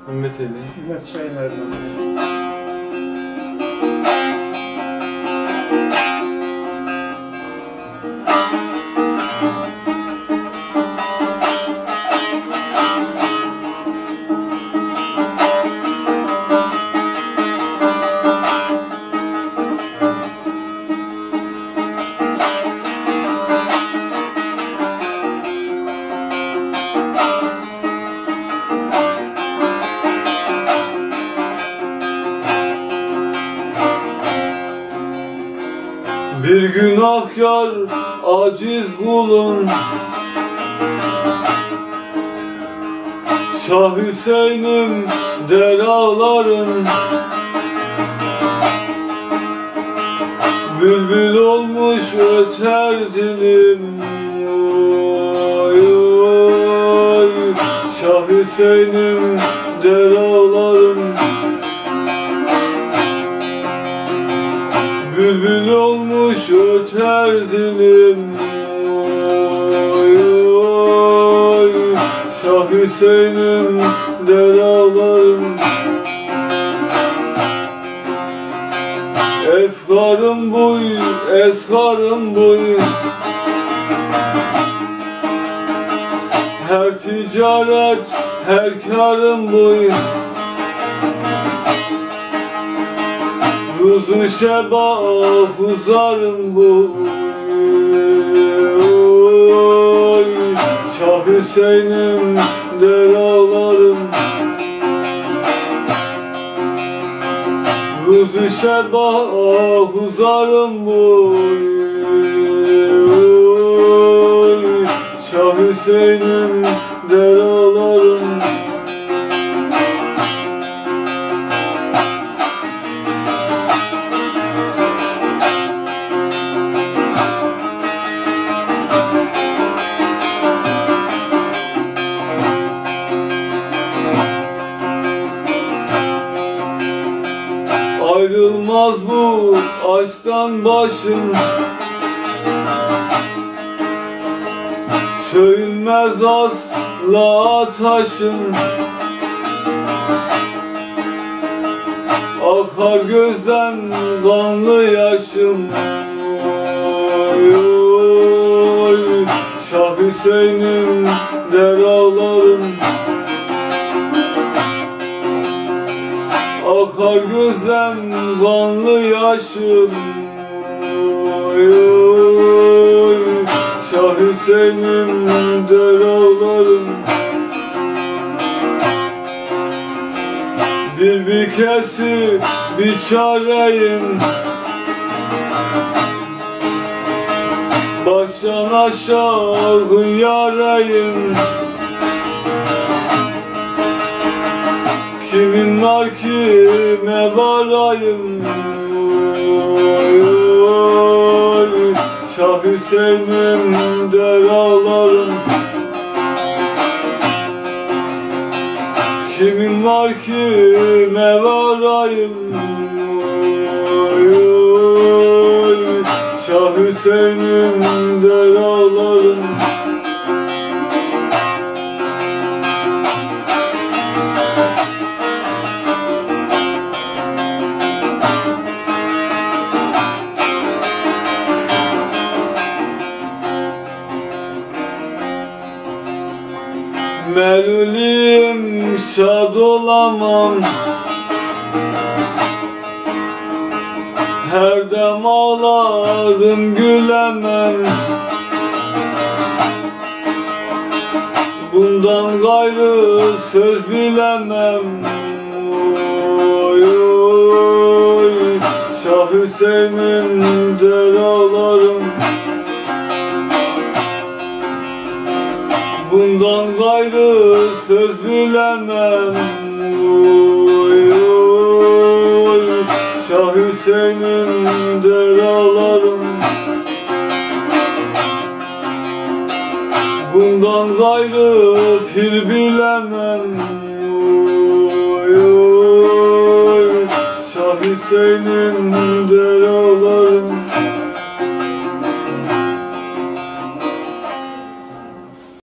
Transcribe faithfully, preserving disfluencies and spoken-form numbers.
Hürmet edin. Hürmet çaylarına. Bir günahkar aciz kulun, Şah Hüseyin'im der ağlarım. Bülbül olmuş öter dilim, oy oy. Şah Hüseyin'im der ağlarım. Bülbül olmuş öter dilim, oy oy. Şah Hüseyin'im der ağlarım. Efkarım buy, eskarım buy. Her ticaret, her kârım buy. Ruzu şeba huzarım bu, oy. Şah Hüseyin'im der ağlarım. Ruzu şeba huzarım bu, oy. Şah Hüseyin'im der ağlarım. Ayrılmaz bu aşktan başım, söylmez asla taşım. Akar gözden kanlı yaşım, oy oy. Şah Hüseyin'im der ağlarım. Akar gözden kanlı yaşım, oy oy. Şah Hüseyin'im der ağlarım. Bir bikesi bir çareyim, baştan aşağı yareyim. Kimin var kime varayım, oy oy. Şah Hüseyin'im der ağlarım. Kimin var kime varayım, oy oy. Şah Hüseyin'im der ağlarım. Meluliyim, şad olamam. Her dem ağlarım, gülemem. Bundan gayrı söz bilemem, oy oy. Şah Hüseyin'im der ağlarım. Bundan gayrı söz bilemem, oy oy. Şah Hüseyin'im der ağlarım. Bundan gayrı pir bilemem, oy oy. Şah Hüseyin'im der ağlarım.